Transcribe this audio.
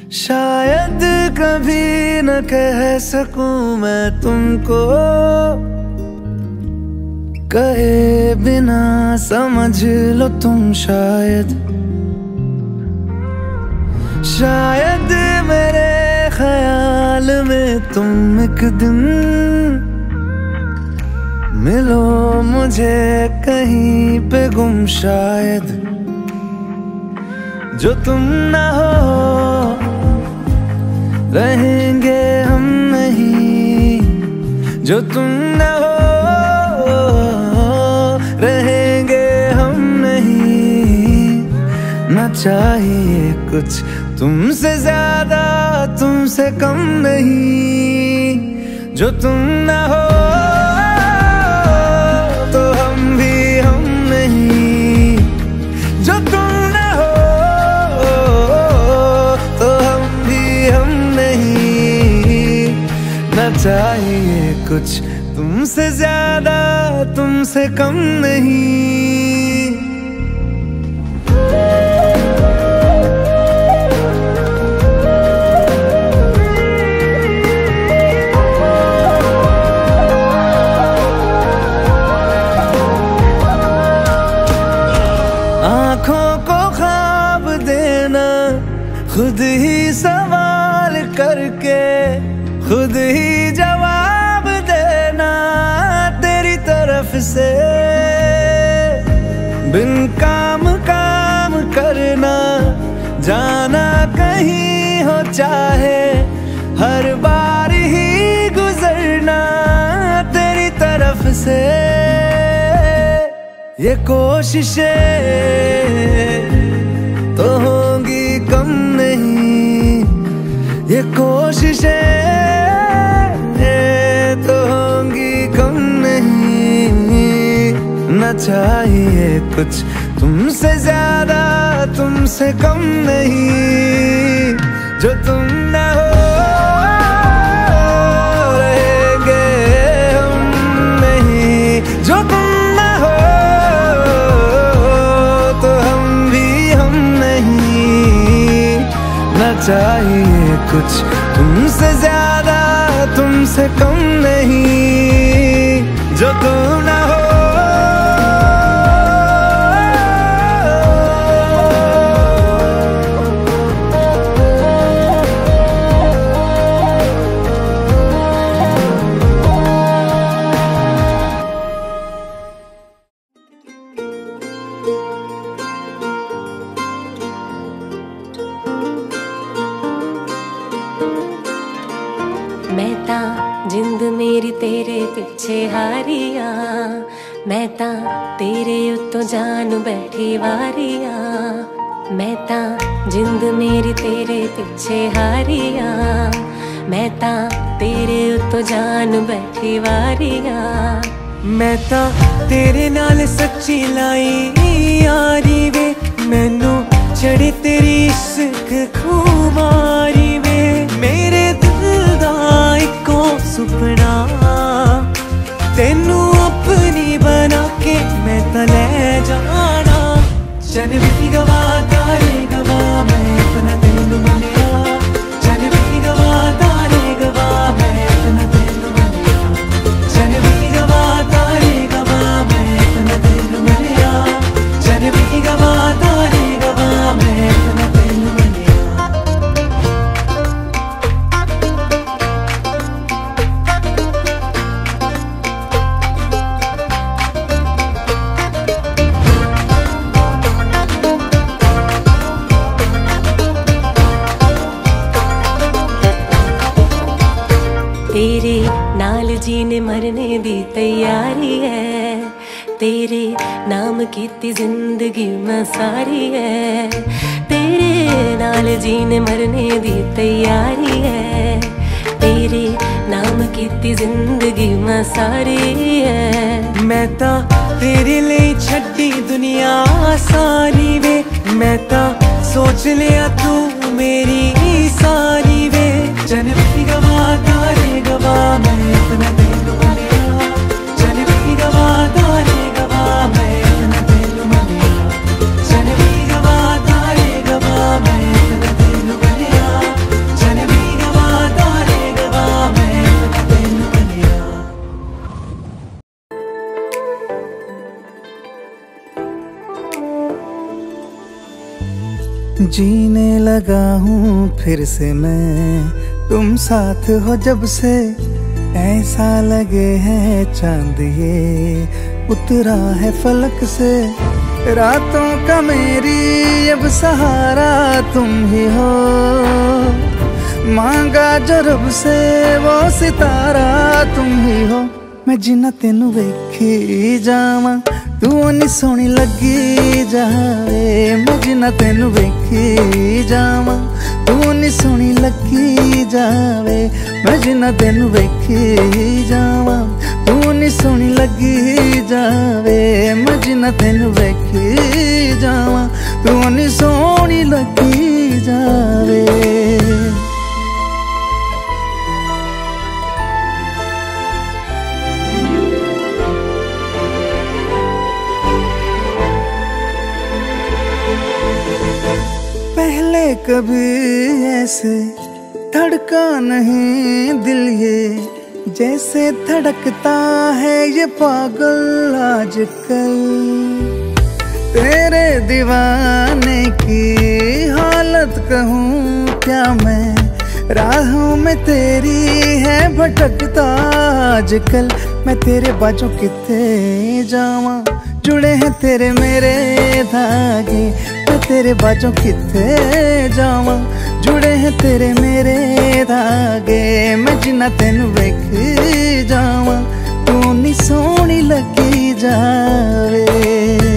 शायद कभी न कह सकूं मैं तुमको, कहे बिना समझ लो तुम शायद। शायद मेरे ख्याल में तुम एक दिन मिलो मुझे कहीं पे गुम शायद। जो तुम ना हो रहेंगे हम नहीं, जो तुम ना हो रहेंगे हम नहीं। ना चाहिए कुछ तुमसे ज्यादा तुमसे कम नहीं। जो तुम ना हो तो हम भी हम नहीं, जो तुम ना हो तो हम भी हम नहीं। ना चाहिए कुछ तुमसे ज्यादा तुमसे कम नहीं। आँखों को ख्वाब देना खुद ही सवाल करके, खुद ही जवाब देना तेरी तरफ से। बिन काम काम करना जाना कहीं हो चाहे, हर बार ही गुजरना तेरी तरफ से। ये कोशिशें तो होंगी कम नहीं, ये कोशिशें तो होंगी कम नहीं। न चाहिए कुछ तुमसे ज्यादा तुमसे कम नहीं। जो तुम ना हो रहेंगे हम नहीं, जो तुम चाहिए कुछ तुमसे ज्यादा तुमसे कम नहीं। जो तुम ना हो जिंद मेरी तेरे पिछे हारिया, मैं ता तेरे उत्तों जान बैठी वारिया। मैं ता जिंद मेरी तेरे पिछे हारिया, मैं ता तेरे उत्तों जान बैठी वारिया। मैं ता तेरे नाल सच्ची लाई यारी वे, मैनू चढ़े तेरी इश्क खुमारी वे। मेरे दिल दा इको सुपना तेनू अपनी बना के मैं ता ले जाना। चल भी गवा तारे गवा मैं अपना तेनू मनिया, चल भी गवा तारे गवा मैं अपना तेनू मनिया, चल भी गवा तारे गवा मैं अपना तेनू मनिया, चल भी गवा तारे गवा मैं अपना तेनू मनिया। तेरे नाल जीने मरने दी तैयारी है, तेरे नाम कीती जिंदगी मैं सारी है। तेरे नाल जीने मरने दी तैयारी है, तेरे नाम कीती जिंदगी मैं सारी है। मैं ता तेरे लिए छड्डी दुनिया सारी वे, मैं ता सोच लिया तू मेरी सारी वे। चल भी गवा तारे गवा मैं अपना तेनू मनिया, चल भी गवा तारे गवा मैं अपना तेनू मनिया, चल भी गवा तारे गवा मैं अपना तेनू मनिया, जीने लगा हूँ फिर से मैं, तुम साथ हो जब से। ऐसा लगे है चांद ये उतरा है फलक से। रातों का मेरी अब सहारा तुम ही हो, मांगा जो रब से वो सितारा तुम ही हो। मैं जिन्ना तेनू वेखी जावां, तू नी सोहनी लगी जावे। मैं जिन्ना तेनू वेखी जावां, तू नी सोहनी लगी जावे। मैं जिन्ना तेनू वेखी जावां, तू नी सोहनी लगी जावे। मैं जिन्ना तेनू वेखी जावां, तू नी सोहनी लगी जावे। पहले कभी ऐसे धड़का नहीं दिल ये, जैसे धड़कता है ये पागल आजकल। तेरे दीवाने की हालत कहूँ क्या मैं, राहों में तेरी है भटकता आजकल। मैं तेरे बाजों किते जावां, जुड़े हैं तेरे मेरे धागे। मैं तेरे बाजों किते जावां, जुड़े हैं तेरे मेरे धागे। मैं जिन्ना तेनू वेख जावां, तू नी सोहनी लगी जावे।